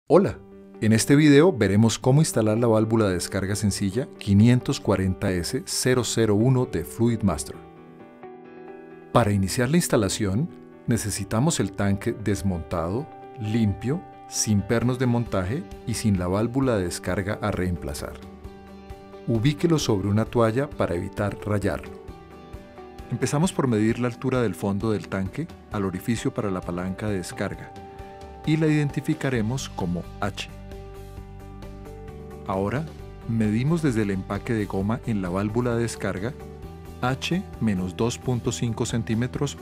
Hola, en este video veremos cómo instalar la válvula de descarga sencilla 540S001 de Fluidmaster. Para iniciar la instalación, necesitamos el tanque desmontado, limpio, sin pernos de montaje y sin la válvula de descarga a reemplazar. Ubíquelo sobre una toalla para evitar rayarlo. Empezamos por medir la altura del fondo del tanque al orificio para la palanca de descarga y la identificaremos como H. Ahora, medimos desde el empaque de goma en la válvula de descarga H menos 2.5 centímetros,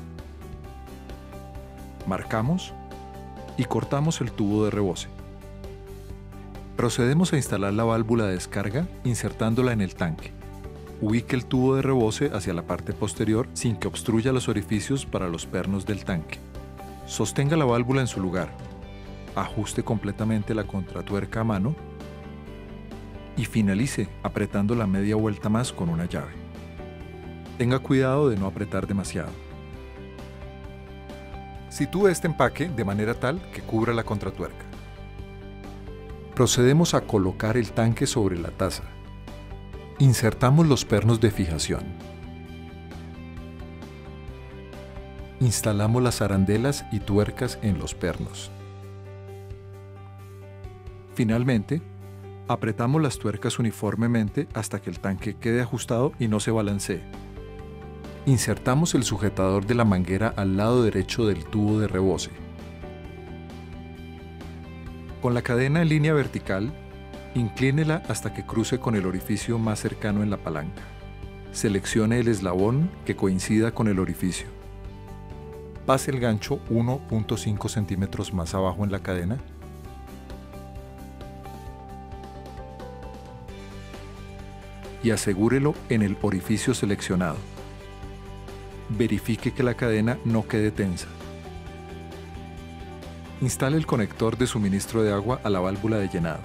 marcamos y cortamos el tubo de rebose. Procedemos a instalar la válvula de descarga insertándola en el tanque. Ubique el tubo de rebose hacia la parte posterior sin que obstruya los orificios para los pernos del tanque. Sostenga la válvula en su lugar. Ajuste completamente la contratuerca a mano y finalice apretando la media vuelta más con una llave. Tenga cuidado de no apretar demasiado. Sitúe este empaque de manera tal que cubra la contratuerca. Procedemos a colocar el tanque sobre la taza. Insertamos los pernos de fijación. Instalamos las arandelas y tuercas en los pernos. Finalmente, apretamos las tuercas uniformemente hasta que el tanque quede ajustado y no se balancee. Insertamos el sujetador de la manguera al lado derecho del tubo de rebose. Con la cadena en línea vertical, inclínela hasta que cruce con el orificio más cercano en la palanca. Seleccione el eslabón que coincida con el orificio. Pase el gancho 1.5 centímetros más abajo en la cadena y asegúrelo en el orificio seleccionado. Verifique que la cadena no quede tensa. Instale el conector de suministro de agua a la válvula de llenado.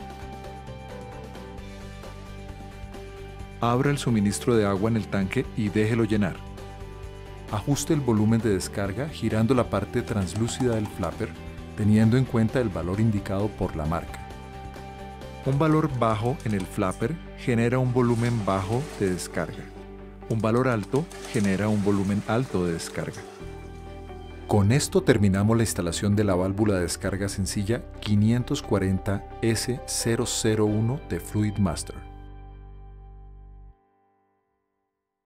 Abra el suministro de agua en el tanque y déjelo llenar. Ajuste el volumen de descarga girando la parte translúcida del flapper, teniendo en cuenta el valor indicado por la marca. Un valor bajo en el flapper genera un volumen bajo de descarga. Un valor alto genera un volumen alto de descarga. Con esto terminamos la instalación de la válvula de descarga sencilla 540S001 de Fluidmaster.